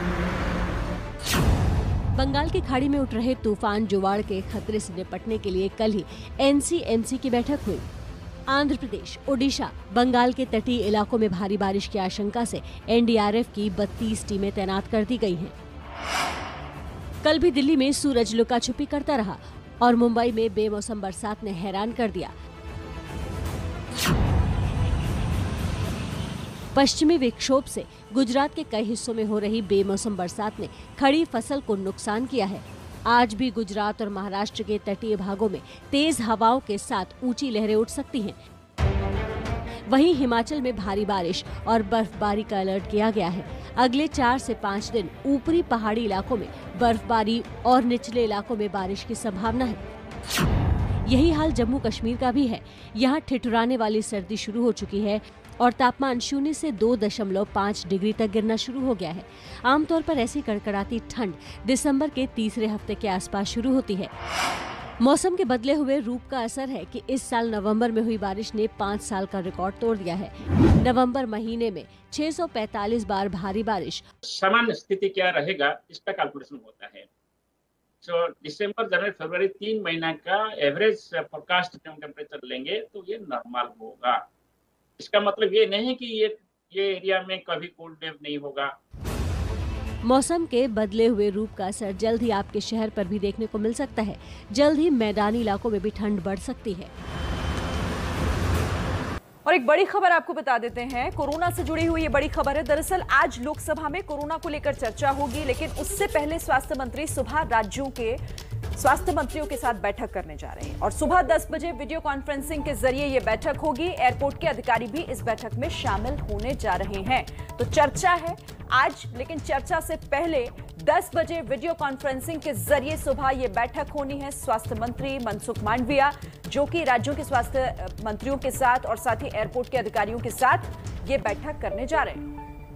बंगाल की खाड़ी में उठ रहे तूफान जोवाड़ के खतरे से निपटने के लिए कल ही एनसीएमसी की बैठक हुई। आंध्र प्रदेश, ओडिशा, बंगाल के तटीय इलाकों में भारी बारिश की आशंका से एनडीआरएफ की 32 टीमें तैनात कर दी गई हैं। कल भी दिल्ली में सूरज लुका छुपी करता रहा और मुंबई में बेमौसम बरसात ने हैरान कर दिया। पश्चिमी विक्षोभ से गुजरात के कई हिस्सों में हो रही बेमौसम बरसात ने खड़ी फसल को नुकसान किया है। आज भी गुजरात और महाराष्ट्र के तटीय भागों में तेज हवाओं के साथ ऊंची लहरें उठ सकती हैं। वहीं हिमाचल में भारी बारिश और बर्फबारी का अलर्ट किया गया है। अगले 4 से 5 दिन ऊपरी पहाड़ी इलाकों में बर्फबारी और निचले इलाकों में बारिश की संभावना है। यही हाल जम्मू कश्मीर का भी है। यहाँ ठिठुराने वाली सर्दी शुरू हो चुकी है और तापमान 0 से 2.5 डिग्री तक गिरना शुरू हो गया है। आमतौर पर ऐसी कड़कड़ाती ठंड दिसंबर के तीसरे हफ्ते के आसपास शुरू होती है। मौसम के बदले हुए रूप का असर है कि इस साल नवंबर में हुई बारिश ने 5 साल का रिकॉर्ड तोड़ दिया है। नवंबर महीने में 645 बार भारी बारिश। सामान्य स्थिति क्या रहेगा, इसका कैलकुलेशन होता है। तो दिसंबर, जनवरी, फरवरी 3 महीना का एवरेज फोरकास्ट टेम्परेचर लेंगे तो ये नॉर्मल होगा। इसका मतलब ये नहीं कि ये एरिया में कभी कोल्ड वेव नहीं होगा। मौसम के बदले हुए रूप का असर जल्द ही आपके शहर पर भी देखने को मिल सकता है। जल्द ही मैदानी इलाकों में भी ठंड बढ़ सकती है। और एक बड़ी खबर आपको बता देते हैं, कोरोना से जुड़ी हुई ये बड़ी खबर है। दरअसल आज लोकसभा में कोरोना को लेकर चर्चा होगी, लेकिन उससे पहले स्वास्थ्य मंत्री सुबह राज्यों के स्वास्थ्य मंत्रियों के साथ बैठक करने जा रहे हैं और सुबह 10 बजे वीडियो कॉन्फ्रेंसिंग के जरिए ये बैठक होगी। एयरपोर्ट के अधिकारी भी इस बैठक में शामिल होने जा रहे हैं। तो चर्चा है आज, लेकिन चर्चा से पहले 10 बजे वीडियो कॉन्फ्रेंसिंग के जरिए सुबह ये बैठक होनी है। स्वास्थ्य मंत्री मनसुख मांडविया, जो कि राज्यों के स्वास्थ्य मंत्रियों के साथ और साथ ही एयरपोर्ट के अधिकारियों के साथ ये बैठक करने जा रहे हैं।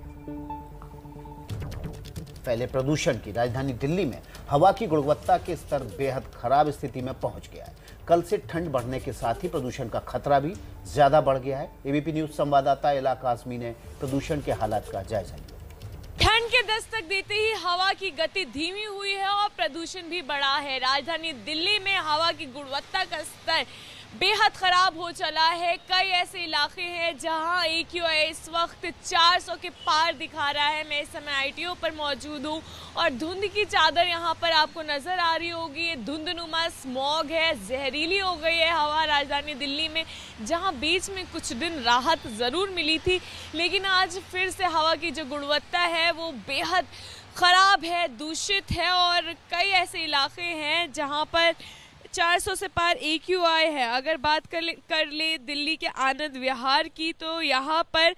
पहले प्रदूषण की राजधानी दिल्ली में हवा की गुणवत्ता के स्तर बेहद खराब स्थिति में पहुंच गया है। कल से ठंड बढ़ने के साथ ही प्रदूषण का खतरा भी ज्यादा बढ़ गया है। एबीपी न्यूज संवाददाता इलाका आजमी ने प्रदूषण के हालात का जायजा लिया। ठंड के दस्तक देते ही हवा की गति धीमी हुई है और प्रदूषण भी बढ़ा है। राजधानी दिल्ली में हवा की गुणवत्ता का स्तर बेहद खराब हो चला है। कई ऐसे इलाके हैं जहां AQI इस वक्त 400 के पार दिखा रहा है। मैं इस समय ITO पर मौजूद हूं और धुंध की चादर यहां पर आपको नजर आ रही होगी। ये धुंधनुमा स्मॉग है, जहरीली हो गई है हवा राजधानी दिल्ली में, जहां बीच में कुछ दिन राहत जरूर मिली थी, लेकिन आज फिर से हवा की जो गुणवत्ता है वो बेहद खराब है, दूषित है। और कई ऐसे इलाके हैं जहां पर 400 से पार AQI है। अगर बात कर ले दिल्ली के आनंद विहार की, तो यहाँ पर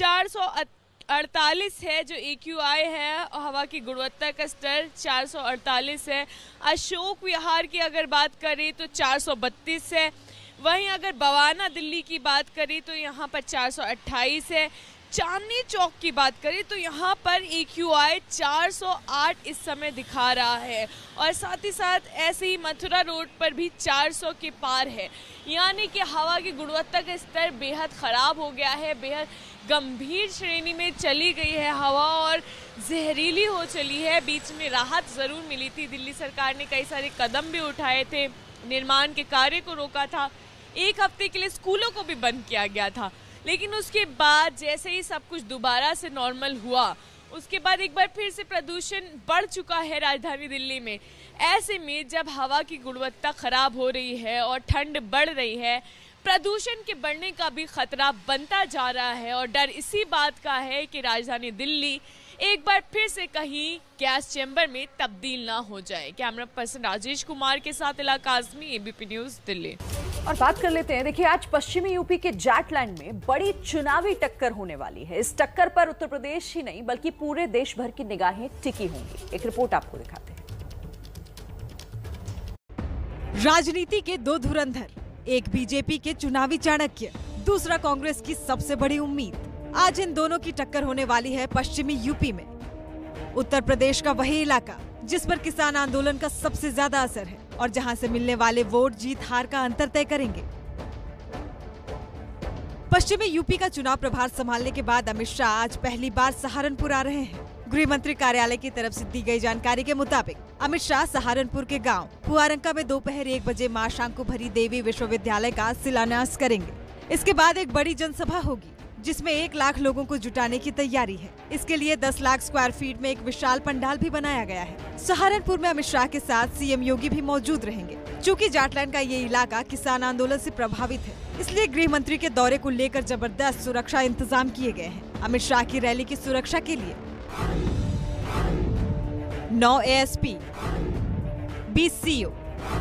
448 है जो AQI है, हवा की गुणवत्ता का स्तर 448 है। अशोक विहार की अगर बात करें तो 432 है। वहीं अगर बवाना दिल्ली की बात करें तो यहाँ पर 428 है। चांदनी चौक की बात करें तो यहाँ पर AQI 408 इस समय दिखा रहा है और साथ ही साथ ऐसे ही मथुरा रोड पर भी 400 के पार है। यानी कि हवा की गुणवत्ता का स्तर बेहद खराब हो गया है, बेहद गंभीर श्रेणी में चली गई है हवा और जहरीली हो चली है। बीच में राहत ज़रूर मिली थी, दिल्ली सरकार ने कई सारे कदम भी उठाए थे, निर्माण के कार्य को रोका था, एक हफ्ते के लिए स्कूलों को भी बंद किया गया था। लेकिन उसके बाद जैसे ही सब कुछ दोबारा से नॉर्मल हुआ, उसके बाद एक बार फिर से प्रदूषण बढ़ चुका है राजधानी दिल्ली में। ऐसे में जब हवा की गुणवत्ता खराब हो रही है और ठंड बढ़ रही है, प्रदूषण के बढ़ने का भी खतरा बनता जा रहा है और डर इसी बात का है कि राजधानी दिल्ली एक बार फिर से कहीं गैस चैम्बर में तब्दील ना हो जाए। कैमरा पर्सन राजेश कुमार के साथ इलाका आजमी, एबीपी न्यूज दिल्ली। और बात कर लेते हैं, देखिए आज पश्चिमी यूपी के जाटलैंड में बड़ी चुनावी टक्कर होने वाली है। इस टक्कर पर उत्तर प्रदेश ही नहीं बल्कि पूरे देश भर की निगाहें टिकी होंगी। एक रिपोर्ट आपको दिखाते हैं। राजनीति के दो धुरंधर, एक बीजेपी के चुनावी चाणक्य, दूसरा कांग्रेस की सबसे बड़ी उम्मीद। आज इन दोनों की टक्कर होने वाली है पश्चिमी यूपी में। उत्तर प्रदेश का वही इलाका जिस पर किसान आंदोलन का सबसे ज्यादा असर है और जहां से मिलने वाले वोट जीत हार का अंतर तय करेंगे। पश्चिमी यूपी का चुनाव प्रभार संभालने के बाद अमित शाह आज पहली बार सहारनपुर आ रहे हैं। गृह मंत्री कार्यालय की तरफ से दी गई जानकारी के मुताबिक अमित शाह सहारनपुर के गांव पुआरंका में दोपहर 1 बजे मां शांकुभरी देवी विश्वविद्यालय का शिलान्यास करेंगे। इसके बाद एक बड़ी जनसभा होगी जिसमें 1 लाख लोगों को जुटाने की तैयारी है। इसके लिए 10 लाख स्क्वायर फीट में एक विशाल पंडाल भी बनाया गया है। सहारनपुर में अमित शाह के साथ सीएम योगी भी मौजूद रहेंगे। चूँकि जाटलैंड का ये इलाका किसान आंदोलन से प्रभावित है, इसलिए गृह मंत्री के दौरे को लेकर जबरदस्त सुरक्षा इंतजाम किए गए हैं। अमित शाह की रैली की सुरक्षा के लिए 9 ASP, 20 CO,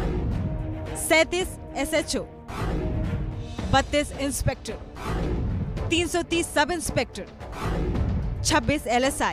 37 SHO, 32 inspector, 330 sub inspector, 26 LSI,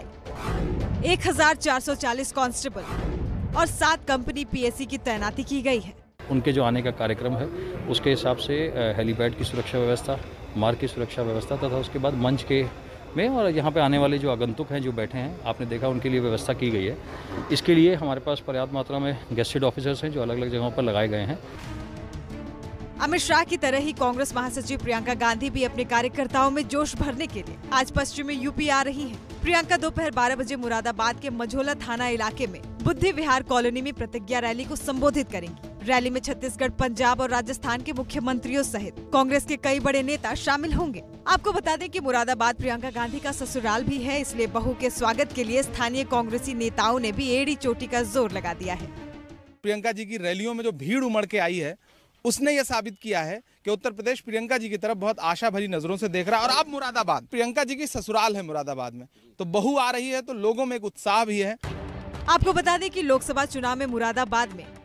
1440 constable और 7 कंपनी PSC की तैनाती की गई है। उनके जो आने का कार्यक्रम है उसके हिसाब से हेलीपैड की सुरक्षा व्यवस्था, मार्ग की सुरक्षा व्यवस्था तथा उसके बाद मंच के में और यहाँ पे आने वाले जो आगंतुक हैं जो बैठे हैं, आपने देखा उनके लिए व्यवस्था की गई है। इसके लिए हमारे पास पर्याप्त मात्रा में गेस्टेड ऑफिसर्स हैं जो अलग अलग जगहों पर लगाए गए हैं। अमित शाह की तरह ही कांग्रेस महासचिव प्रियंका गांधी भी अपने कार्यकर्ताओं में जोश भरने के लिए आज पश्चिमी यूपी आ रही हैं। प्रियंका दोपहर 12 बजे मुरादाबाद के मझोला थाना इलाके में बुद्धि विहार कॉलोनी में प्रतिज्ञा रैली को संबोधित करेंगी। रैली में छत्तीसगढ़, पंजाब और राजस्थान के मुख्यमंत्रियों सहित कांग्रेस के कई बड़े नेता शामिल होंगे। आपको बता दें कि मुरादाबाद प्रियंका गांधी का ससुराल भी है, इसलिए बहू के स्वागत के लिए स्थानीय कांग्रेसी नेताओं ने भी एड़ी चोटी का जोर लगा दिया है। प्रियंका जी की रैलियों में जो भीड़ उमड़ के आई है उसने ये साबित किया है कि उत्तर प्रदेश प्रियंका जी की तरफ बहुत आशा भरी नजरों से देख रहा है। और अब मुरादाबाद, प्रियंका जी की ससुराल है मुरादाबाद में, तो बहू आ रही है तो लोगों में एक उत्साह भी है। आपको बता दें कि लोकसभा चुनाव में मुरादाबाद में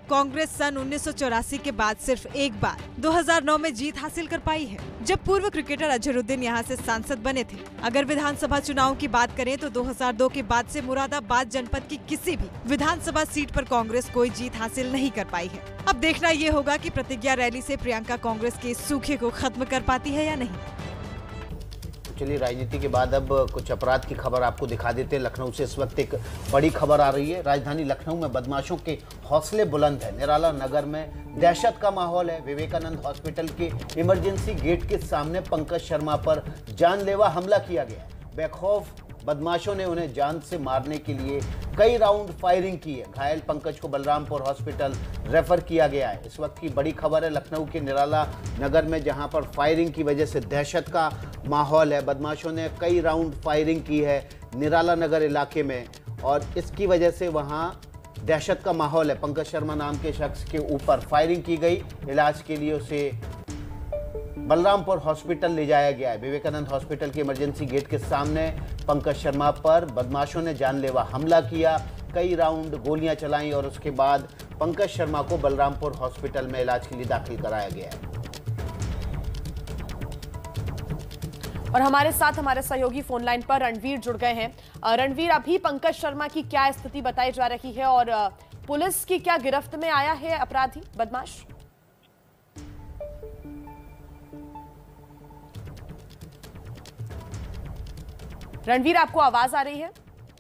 कांग्रेस सन 1984 के बाद सिर्फ एक बार 2009 में जीत हासिल कर पाई है, जब पूर्व क्रिकेटर अजहरुद्दीन यहां से सांसद बने थे। अगर विधानसभा चुनाव की बात करें तो 2002 के बाद से मुरादाबाद जनपद की किसी भी विधानसभा सीट पर कांग्रेस कोई जीत हासिल नहीं कर पाई है। अब देखना ये होगा कि प्रतिज्ञा रैली से प्रियंका कांग्रेस के इस सूखे को खत्म कर पाती है या नहीं। चलिए, राजनीति के बाद अब कुछ अपराध की खबर आपको दिखा देते हैं। लखनऊ से इस वक्त एक बड़ी खबर आ रही है। राजधानी लखनऊ में बदमाशों के हौसले बुलंद है। निराला नगर में दहशत का माहौल है। विवेकानंद हॉस्पिटल के इमरजेंसी गेट के सामने पंकज शर्मा पर जानलेवा हमला किया गया है। बेखौफ बदमाशों ने उन्हें जान से मारने के लिए कई राउंड फायरिंग की है। घायल पंकज को बलरामपुर हॉस्पिटल रेफर किया गया है। इस वक्त की बड़ी खबर है लखनऊ के निराला नगर में, जहां पर फायरिंग की वजह से दहशत का माहौल है। बदमाशों ने कई राउंड फायरिंग की है निराला नगर इलाके में और इसकी वजह से वहां दहशत का माहौल है। पंकज शर्मा नाम के शख्स के ऊपर फायरिंग की गई। इलाज के लिए उसे बलरामपुर हॉस्पिटल ले जाया गया है। विवेकानंद हॉस्पिटल के इमरजेंसी गेट के सामने पंकज शर्मा पर बदमाशों ने जानलेवा हमला किया, कई राउंड गोलियां चलाई और उसके बाद पंकज शर्मा को बलरामपुर हॉस्पिटल में इलाज के लिए दाखिल कराया गया है। और हमारे साथ हमारे सहयोगी फोन लाइन पर रणवीर जुड़ गए हैं। रणवीर, अभी पंकज शर्मा की क्या स्थिति बताई जा रही है और पुलिस की क्या गिरफ्त में आया है अपराधी बदमाश? रणवीर, आपको आवाज आ रही है?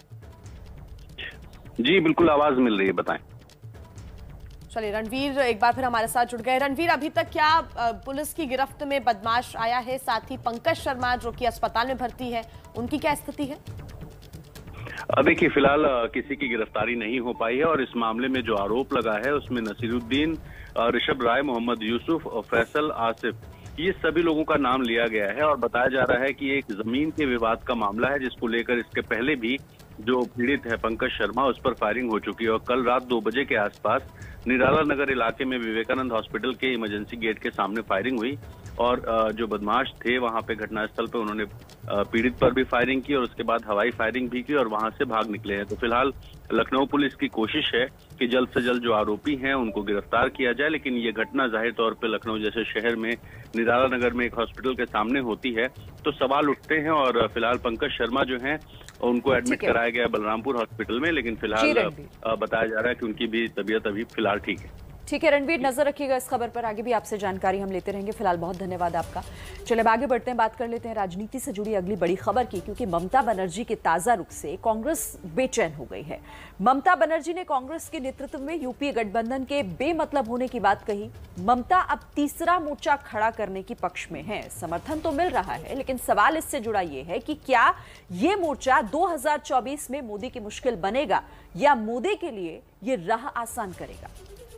जी बिल्कुल, आवाज मिल रही है, बताएं। चलिए, रणवीर एक बार फिर हमारे साथ जुड़ गए। रणवीर, अभी तक क्या पुलिस की गिरफ्त में बदमाश आया है? साथ ही पंकज शर्मा जो कि अस्पताल में भर्ती है, उनकी क्या स्थिति है? देखिए, फिलहाल किसी की गिरफ्तारी नहीं हो पाई है और इस मामले में जो आरोप लगा है उसमें नसीरुद्दीन, ऋषभ राय, मोहम्मद यूसुफ और फैसल आसिफ, ये सभी लोगों का नाम लिया गया है और बताया जा रहा है कि एक जमीन के विवाद का मामला है जिसको लेकर इसके पहले भी जो पीड़ित है पंकज शर्मा, उस पर फायरिंग हो चुकी है और कल रात 2 बजे के आसपास निराला नगर इलाके में विवेकानंद हॉस्पिटल के इमरजेंसी गेट के सामने फायरिंग हुई और जो बदमाश थे वहां पे घटनास्थल पे उन्होंने पीड़ित पर भी फायरिंग की और उसके बाद हवाई फायरिंग भी की और वहां से भाग निकले हैं। तो फिलहाल लखनऊ पुलिस की कोशिश है कि जल्द से जल्द जो आरोपी हैं उनको गिरफ्तार किया जाए, लेकिन ये घटना जाहिर तौर पे लखनऊ जैसे शहर में निराला नगर में एक हॉस्पिटल के सामने होती है तो सवाल उठते हैं और फिलहाल पंकज शर्मा जो हैं उनको एडमिट कराया गया बलरामपुर हॉस्पिटल में, लेकिन फिलहाल बताया जा रहा है कि उनकी भी तबीयत अभी फिलहाल ठीक है। ठीक है रणवीर, नजर रखिएगा इस खबर पर, आगे भी आपसे जानकारी हम लेते रहेंगे। फिलहाल बहुत धन्यवाद आपका। चलिए आगे बढ़ते हैं, बात कर लेते हैं राजनीति से जुड़ी अगली बड़ी खबर की, क्योंकि ममता बनर्जी के ताजा रुख से कांग्रेस बेचैन हो गई है। ममता बनर्जी ने कांग्रेस के नेतृत्व में यूपीए गठबंधन के बेमतलब होने की बात कही। ममता अब तीसरा मोर्चा खड़ा करने की पक्ष में है। समर्थन तो मिल रहा है, लेकिन सवाल इससे जुड़ा ये है कि क्या ये मोर्चा 2024 में मोदी की मुश्किल बनेगा या मोदी के लिए ये राह आसान करेगा।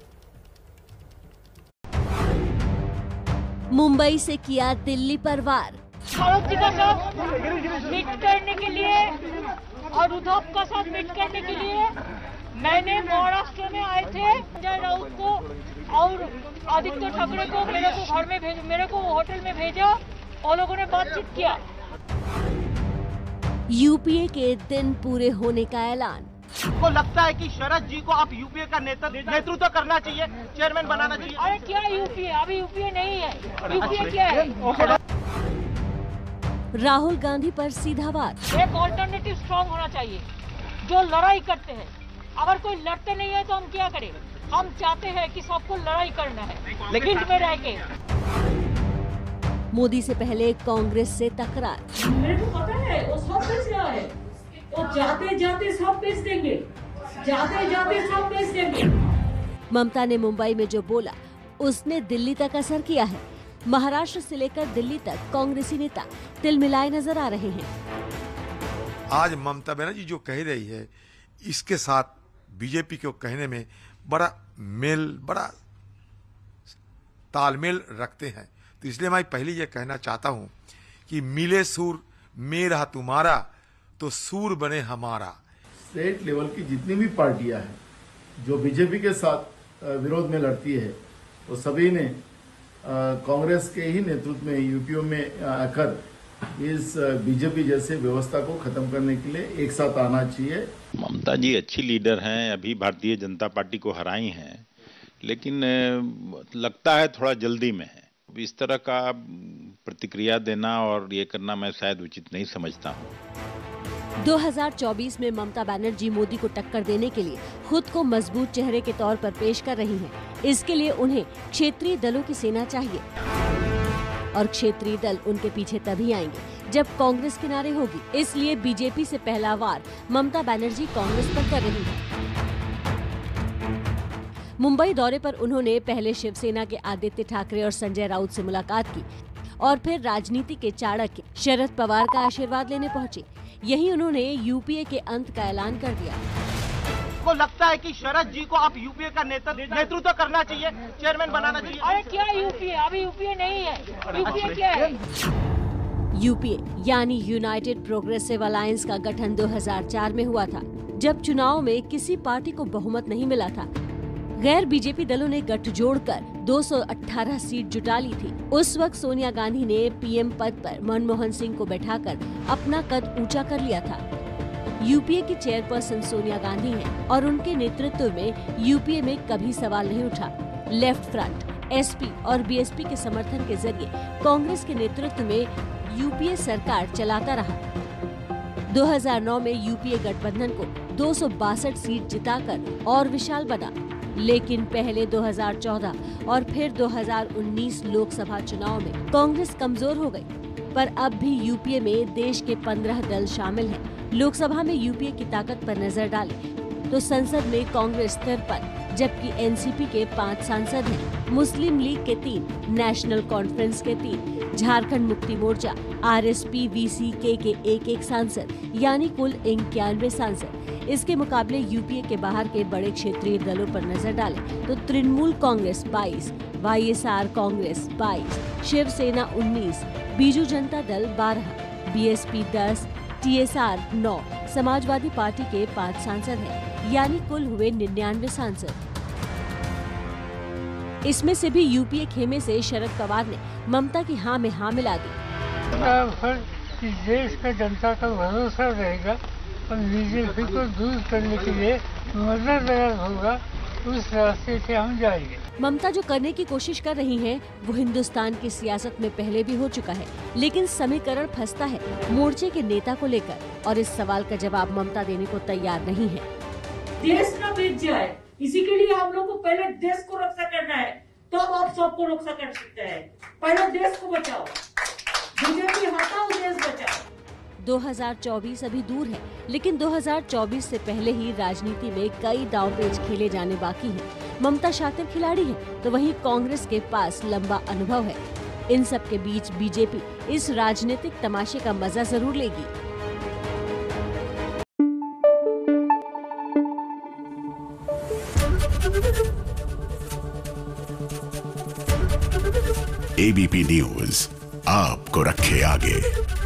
मुंबई से किया दिल्ली पर वार। मायावती का साथ मीट करने के लिए और उद्धव का साथ मीट करने के लिए मैंने महाराष्ट्र में आए थे संजय राउत को और आदित्य ठाकरे को मेरे को घर में मेरे को होटल में भेजा और लोगों ने बातचीत किया। यूपीए के दिन पूरे होने का ऐलान। को लगता है कि शरद जी को आप यूपीए का नेतृत्व करना चाहिए, चेयरमैन बनाना चाहिए। अरे क्या यूपीए, अभी यूपीए नहीं है, यूपीए क्या है? राहुल गांधी पर सीधा वार। एक ऑल्टरनेटिव स्ट्रॉन्ग होना चाहिए जो लड़ाई करते हैं। अगर कोई लड़ते नहीं है तो हम क्या करें? हम चाहते हैं कि सबको लड़ाई करना है, लेकिन में रह के। मोदी से पहले कांग्रेस से तकरार। मेरे को पता है वो सब बेच रहा है, वो जाते जाते सब बेच देंगे, जाते जाते सब बेच देंगे। ममता ने मुंबई में जो बोला उसने दिल्ली तक असर किया है। महाराष्ट्र से लेकर दिल्ली तक कांग्रेसी नेता तिलमिलाए नजर आ रहे हैं। आज ममता बनर्जी जो कह रही है, इसके साथ बीजेपी को कहने में बड़ा तालमेल रखते हैं। तो इसलिए मैं पहले ये कहना चाहता हूँ कि मिले सुर मेरा तुम्हारा तो सूर बने हमारा। स्टेट लेवल की जितनी भी पार्टियां हैं जो बीजेपी के साथ विरोध में लड़ती है, वो सभी ने कांग्रेस के ही नेतृत्व में यूपीओ में आकर इस बीजेपी जैसे व्यवस्था को खत्म करने के लिए एक साथ आना चाहिए। ममता जी अच्छी लीडर हैं, अभी भारतीय जनता पार्टी को हराई हैं, लेकिन लगता है थोड़ा जल्दी में है। इस तरह का प्रतिक्रिया देना और ये करना मैं शायद उचित नहीं समझता हूँ। 2024 में ममता बनर्जी मोदी को टक्कर देने के लिए खुद को मजबूत चेहरे के तौर पर पेश कर रही हैं। इसके लिए उन्हें क्षेत्रीय दलों की सेना चाहिए और क्षेत्रीय दल उनके पीछे तभी आएंगे जब कांग्रेस किनारे होगी। इसलिए बीजेपी से पहला वार ममता बनर्जी कांग्रेस पर कर रही है। मुंबई दौरे पर उन्होंने पहले शिवसेना के आदित्य ठाकरे और संजय राउत से मुलाकात की और फिर राजनीति के चाणक्य शरद पवार का आशीर्वाद लेने पहुंचे। यहीं उन्होंने यूपीए के अंत का ऐलान कर दिया। को लगता है कि शरद जी को आप यूपीए का नेतृत्व करना चाहिए, चेयरमैन बनाना चाहिए। अरे क्या यूपीए? अभी यूपीए नहीं है। यूपीए क्या है? यूपीए यानी यूनाइटेड प्रोग्रेसिव अलायंस का गठन 2004 में हुआ था, जब चुनाव में किसी पार्टी को बहुमत नहीं मिला था। गैर बीजेपी दलों ने गठजोड़ कर 218 सीट जुटा ली थी। उस वक्त सोनिया गांधी ने पीएम पद पर मनमोहन सिंह को बैठाकर अपना कद ऊंचा कर लिया था। यूपीए की चेयरपर्सन सोनिया गांधी हैं और उनके नेतृत्व में यूपीए में कभी सवाल नहीं उठा। लेफ्ट फ्रंट, एसपी और बीएसपी के समर्थन के जरिए कांग्रेस के नेतृत्व में यूपीए सरकार चलाता रहा। 2009 में यूपीए गठबंधन को 262 सीट जिताकर और विशाल बना, लेकिन पहले 2014 और फिर 2019 लोकसभा चुनाव में कांग्रेस कमजोर हो गई। पर अब भी यूपीए में देश के 15 दल शामिल हैं। लोकसभा में यूपीए की ताकत पर नजर डालें तो संसद में कांग्रेस 53, जबकि एनसीपी के 5 सांसद हैं, मुस्लिम लीग के 3, नेशनल कॉन्फ्रेंस के 3, झारखंड मुक्ति मोर्चा, आरएसपी वीसीके के 1-1 सांसद, यानी कुल 91 सांसद। इसके मुकाबले यूपीए के बाहर के बड़े क्षेत्रीय दलों पर नजर डालें तो Trinamool Congress 22, YSR Congress 22, Shiv Sena 19, Biju Janata Dal 12, BSP 10, TSR 9, Samajwadi party के 5 सांसद हैं, यानी कुल हुए 99 सांसद। इसमें से भी यूपीए खेमे से शरद पवार ने ममता की हाँ में हाँ मिला दी। देश का जनता का भरोसा रहेगा और बीजेपी को दूर करने के लिए मददगार होगा, उस रास्ते से हम जाएंगे। ममता जो करने की कोशिश कर रही हैं, वो हिंदुस्तान की सियासत में पहले भी हो चुका है, लेकिन समीकरण फंसता है मोर्चे के नेता को लेकर, और इस सवाल का जवाब ममता देने को तैयार नहीं है। देश ना बीत जाए, इसी के लिए हम लोग को पहले देश को रक्षा करना है, तो आप सबको रक्षा कर सकते हैं। पहले देश को बचाओ, बीजेपी हटाओ, देश बचाओ। 2024 अभी दूर है, लेकिन 2024 से पहले ही राजनीति में कई दांवपेच खेले जाने बाकी हैं। ममता शातिर खिलाड़ी है, तो वहीं कांग्रेस के पास लंबा अनुभव है। इन सब के बीच बीजेपी इस राजनीतिक तमाशे का मजा जरूर लेगी। एबीपी न्यूज आपको रखे आगे।